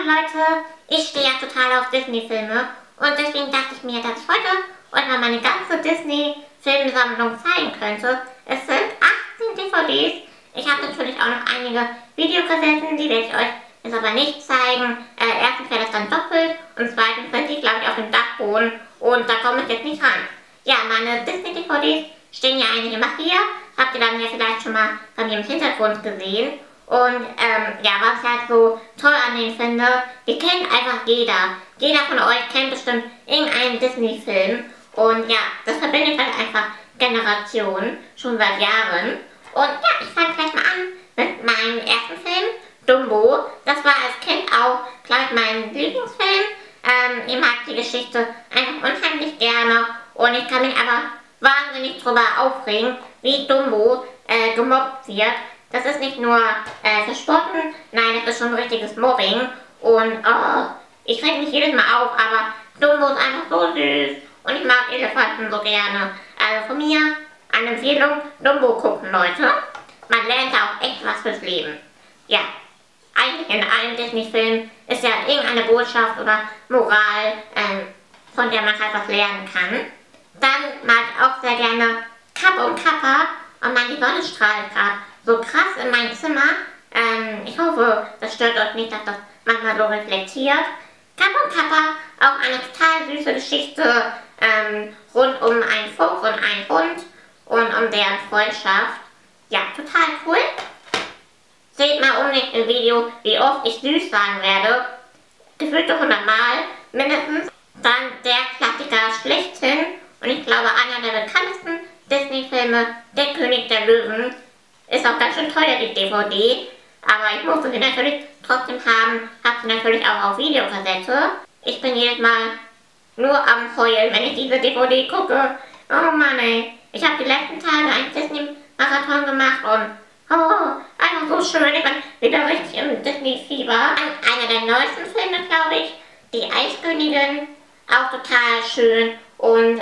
Leute, ich stehe ja total auf Disney-Filme und deswegen dachte ich mir, dass ich heute euch mal meine ganze Disney-Filmsammlung zeigen könnte. Es sind 18 DVDs. Ich habe natürlich auch noch einige Videokassetten, die werde ich euch jetzt aber nicht zeigen. Erstens wäre das dann doppelt und zweitens sind die, glaube ich, auf dem Dachboden und da komme ich jetzt nicht ran. Ja, meine Disney-DVDs stehen ja eigentlich immer hier. Habt ihr dann ja vielleicht schon mal bei mir im Hintergrund gesehen. Und ja, was ich halt so toll an denen finde, die kennt einfach jeder. Jeder von euch kennt bestimmt irgendeinen Disney-Film. Und ja, das verbindet halt einfach Generationen, schon seit Jahren. Und ja, ich fange gleich mal an mit meinem ersten Film, Dumbo. Das war als Kind auch, glaube ich, mein Lieblingsfilm. Ich mag die Geschichte einfach unheimlich gerne. Und ich kann mich aber wahnsinnig drüber aufregen, wie Dumbo gemobbt wird. Das ist nicht nur verspotten, nein, das ist schon richtiges Mobbing. Und ich reg mich jedes Mal auf, aber Dumbo ist einfach so süß. Und ich mag Elefanten so gerne. Also von mir eine Empfehlung, Dumbo gucken, Leute. Man lernt da auch echt was fürs Leben. Ja, eigentlich in allen Disney-Filmen ist ja irgendeine Botschaft oder Moral, von der man halt was lernen kann. Dann mag ich auch sehr gerne Kapp und Kappa. Und die Sonne strahlt gerade so krass in mein Zimmer. Ich hoffe, das stört euch nicht, dass das manchmal so reflektiert. Kapp und Kappa, auch eine total süße Geschichte rund um einen Fuchs und einen Hund und um deren Freundschaft. Ja, total cool. Seht mal unbedingt im Video, wie oft ich süß sagen werde. Gefühlte 100 Mal mindestens. Dann der Klassiker schlechthin. Und ich glaube, einer der bekanntesten Disney-Filme, Der König der Löwen. Ist auch ganz schön teuer, die DVD. Aber ich musste sie natürlich trotzdem haben. Hab sie natürlich auch auf Videokassette. Ich bin jedes Mal nur am Heulen, wenn ich diese DVD gucke. Oh Mann ey. Ich habe die letzten Tage einen Disney-Marathon gemacht und einfach so schön. Ich bin wieder richtig im Disney-Fieber. Einer der neuesten Filme, glaube ich. Die Eiskönigin. Auch total schön. Und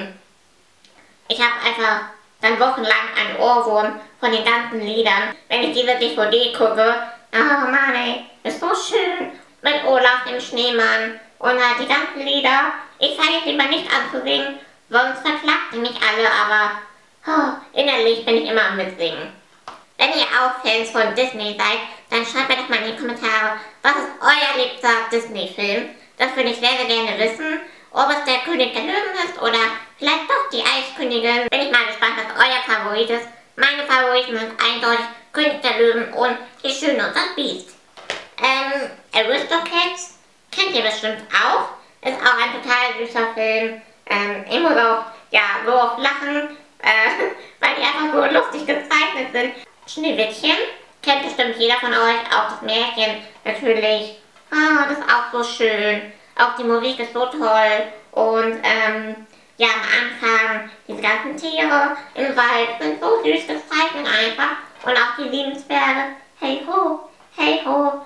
ich habe einfach dann wochenlang einen Ohrwurm von den ganzen Liedern. Wenn ich diese DVD gucke, oh Mann ey, ist so schön. Mit Olaf, dem Schneemann und halt die ganzen Lieder. Ich fange jetzt lieber nicht an zu singen, sonst verklagt ihr mich alle, aber innerlich bin ich immer am Mitsingen. Wenn ihr auch Fans von Disney seid, dann schreibt mir doch mal in die Kommentare, was ist euer liebster Disney-Film? Das würde ich sehr, sehr gerne wissen. Ob es der König der Löwen ist oder vielleicht doch die Eiskönigin. Bin ich mal gespannt, was euer Favorit ist. Meine Favoriten sind eindeutig König der Löwen und Die Schöne und das Biest. Aristocats kennt ihr bestimmt auch. Ist auch ein total süßer Film. Ich muss auch ja, so oft lachen, weil die einfach so lustig gezeichnet sind. Schneewittchen kennt bestimmt jeder von euch. Auch das Märchen natürlich. Das ist auch so schön. Auch die Musik ist so toll und ja, am Anfang diese ganzen Tiere im Wald sind so süß gezeichnet einfach und auch die Liebensberge. Hey ho, hey ho.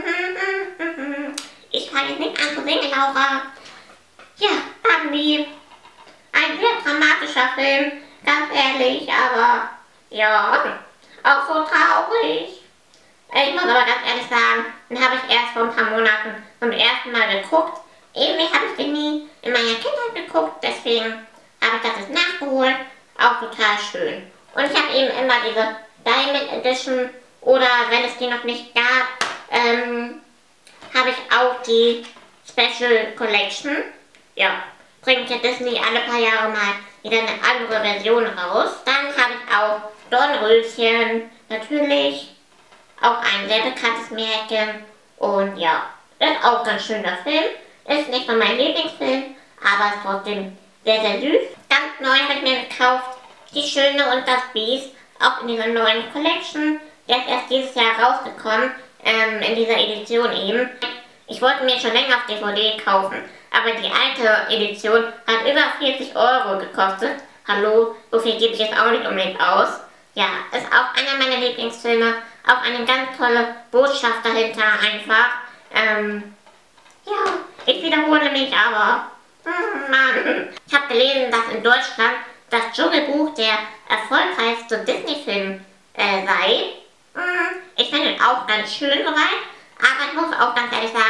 Ich fange jetzt nicht an zu singen, Laura. Ja, Bambi. Ein sehr dramatischer Film, ganz ehrlich, aber ja, auch so traurig. Ich muss aber ganz ehrlich sagen, den habe ich erst vor ein paar Monaten zum ersten Mal geguckt. Irgendwie habe ich den nie in meiner Kindheit geguckt, deswegen habe ich das jetzt nachgeholt. Auch total schön. Und ich habe eben immer diese Diamond Edition oder wenn es die noch nicht gab, habe ich auch die Special Collection. Ja, bringt ja Disney alle paar Jahre mal wieder eine andere Version raus. Dann habe ich auch Dornröschen, natürlich. Auch ein sehr bekanntes Märchen. Und ja, das ist auch ein ganz schöner Film. Ist nicht nur mein Lieblingsfilm, aber ist trotzdem sehr, sehr süß. Ganz neu habe ich mir gekauft, Die Schöne und das Biest. Auch in dieser neuen Collection. Der ist erst dieses Jahr rausgekommen, in dieser Edition eben. Ich wollte mir schon länger auf DVD kaufen, aber die alte Edition hat über 40 Euro gekostet. Hallo, so viel gebe ich jetzt auch nicht unbedingt aus. Ja, ist auch einer meiner Lieblingsfilme. Auch eine ganz tolle Botschaft dahinter einfach. Ja, ich wiederhole mich aber. Mann. Ich habe gelesen, dass in Deutschland das Dschungelbuch der erfolgreichste Disney-Film sei. Ich finde ihn auch ganz schön soweit, aber ich muss auch ganz ehrlich sagen,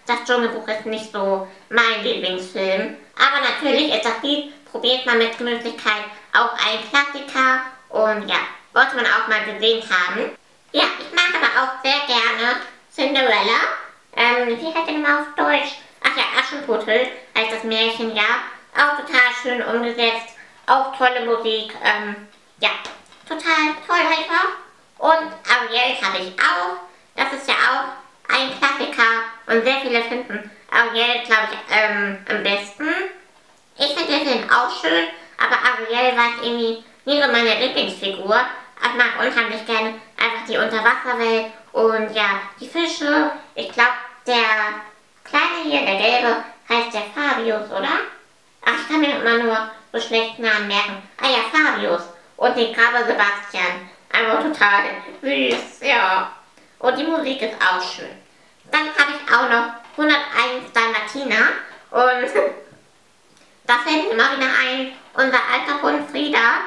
das Dschungelbuch ist nicht so mein Lieblingsfilm. Aber natürlich ist das Lied Probiert man mit Gemütlichkeit auch ein Klassiker. Und ja, wollte man auch mal gesehen haben. Ja, ich mag aber auch sehr gerne Cinderella. Wie heißt der nochmal auf Deutsch? Ach ja, Aschenputtel heißt das Märchen, ja. Auch total schön umgesetzt. Auch tolle Musik. Ja, total toll einfach. Und Ariel habe ich auch. Das ist ja auch ein Klassiker. Und sehr viele finden Ariel, glaube ich, am besten. Ich finde den Film auch schön, aber Ariel war irgendwie nie so meine Lieblingsfigur. Ich mag unheimlich gerne einfach die Unterwasserwelt und ja, die Fische. Ich glaube, der Kleine hier, der Gelbe, heißt der Fabius, oder? Ach, ich kann mir immer nur so schlecht Namen merken. Ah ja, Fabius. Und den Krabbe Sebastian. Einfach total süß, ja. Und die Musik ist auch schön. Dann habe ich auch noch 101 Dalmatiner. Und da fällt mir immer wieder ein, unser alter Hund Frieda.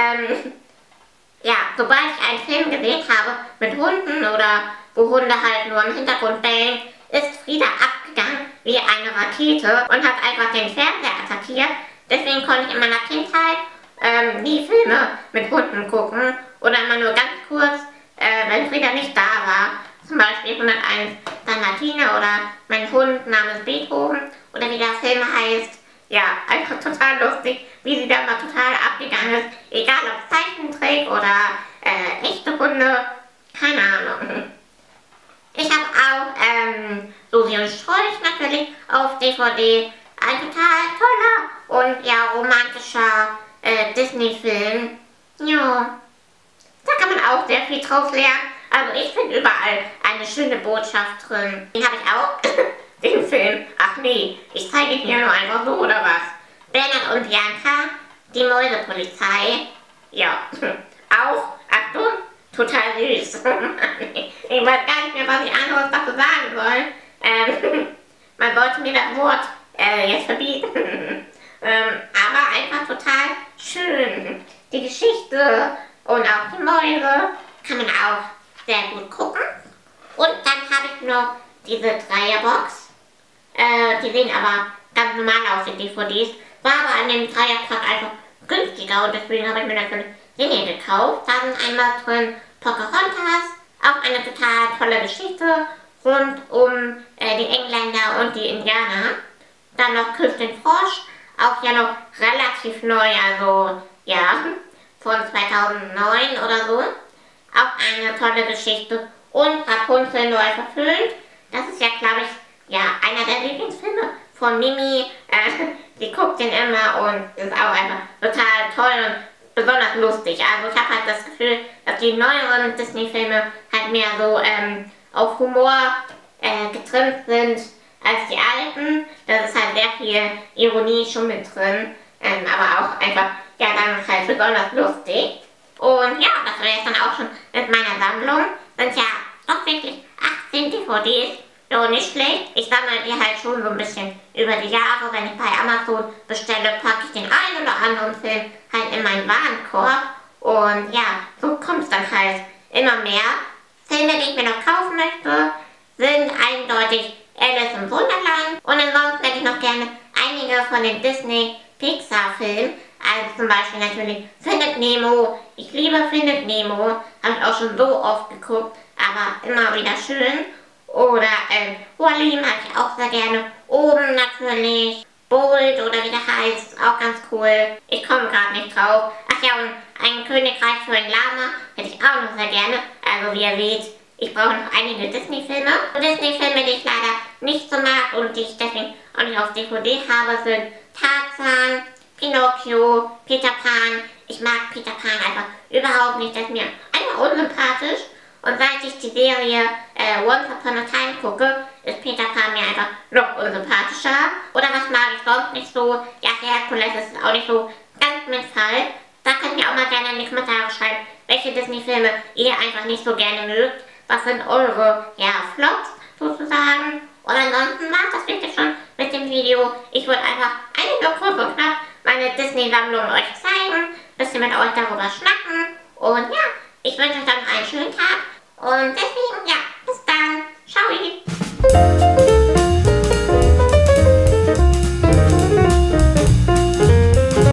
Ja, sobald ich einen Film gesehen habe mit Hunden oder wo Hunde halt nur im Hintergrund bellen, ist Frieda abgegangen wie eine Rakete und hat einfach den Fernseher attackiert. Deswegen konnte ich in meiner Kindheit nie Filme mit Hunden gucken oder immer nur ganz kurz, wenn Frieda nicht da war. Zum Beispiel 101 Dalmatiner oder Mein Hund namens Beethoven oder wie der Film heißt. Ja, einfach total lustig, wie sie da mal total abgegangen ist. Egal ob Zeichentrick oder echte Hunde, keine Ahnung. Ich habe auch Susi und Strolch natürlich auf DVD. Ein total toller und ja romantischer Disney-Film. Ja, da kann man auch sehr viel draus lernen. Also ich finde überall eine schöne Botschaft drin. Den habe ich auch, den Film. Ach nee, ich zeige ihn hier nur einfach so oder was. Bernhard und Bianca, die Mäusepolizei. Ja, auch, Achtung, total süß. Ich weiß gar nicht mehr, was ich anderes dazu sagen soll. Man wollte mir das Wort jetzt verbieten. Aber einfach total schön. Die Geschichte und auch die Mäuse kann man auch sehr gut gucken. Und dann habe ich noch diese Dreierbox. Die sehen aber ganz normal aus, die DVDs. War aber an dem Dreierpack einfach günstiger und deswegen habe ich mir natürlich den hier gekauft. Da sind einmal drin Pocahontas, auch eine total tolle Geschichte rund um die Engländer und die Indianer. Dann noch Küss den Frosch, auch ja noch relativ neu, also ja, von 2009 oder so. Auch eine tolle Geschichte. Und Rapunzel neu verfilmt. Das ist ja, glaube ich, ja, einer der Lieblingsfilme von Mimi. Sie guckt den immer und ist auch einfach total toll und besonders lustig. Also ich habe halt das Gefühl, dass die neueren Disney-Filme halt mehr so auf Humor getrimmt sind als die alten. Da ist halt sehr viel Ironie schon mit drin, aber auch einfach, ja, dann halt besonders lustig. Und ja, das wäre jetzt dann auch schon mit meiner Sammlung. Sind ja doch wirklich 18 DVDs. So, nicht schlecht. Ich sammle die halt schon so ein bisschen über die Jahre. Wenn ich bei Amazon bestelle, packe ich den einen oder anderen Film halt in meinen Warenkorb. Und ja, so kommt es dann halt immer mehr. Filme, die ich mir noch kaufen möchte, sind eindeutig Alice im Wunderland. Und ansonsten hätte ich noch gerne einige von den Disney-Pixar-Filmen. Also zum Beispiel natürlich Findet Nemo. Ich liebe Findet Nemo. Habe ich auch schon so oft geguckt, aber immer wieder schön. Oder Wall-E mag ich auch sehr gerne. Oben natürlich. Bold oder wie der heißt, auch ganz cool. Ich komme gerade nicht drauf. Ach ja, und Ein Königreich für ein Lama hätte ich auch noch sehr gerne. Also wie ihr seht, ich brauche noch einige Disney-Filme. Disney-Filme, die ich leider nicht so mag und die ich deswegen auch nicht auf DVD habe, sind Tarzan, Pinocchio, Peter Pan. Ich mag Peter Pan einfach überhaupt nicht. Das ist mir einfach unsympathisch. Und seit ich die Serie Once Upon a Time gucke, ist Peter Pan mir einfach noch unsympathischer. Oder was mag ich sonst nicht so? Ja, Herkules ist auch nicht so ganz mein Fall. Da könnt ihr auch mal gerne in die Kommentare schreiben, welche Disney-Filme ihr einfach nicht so gerne mögt. Was sind eure, ja, Flops sozusagen? Und ansonsten war das wirklich schon mit dem Video. Ich würde einfach einige kurz und knapp meine Disney-Sammlung euch zeigen, bisschen mit euch darüber schnacken. Und ja, ich wünsche euch dann einen schönen Tag. Und deswegen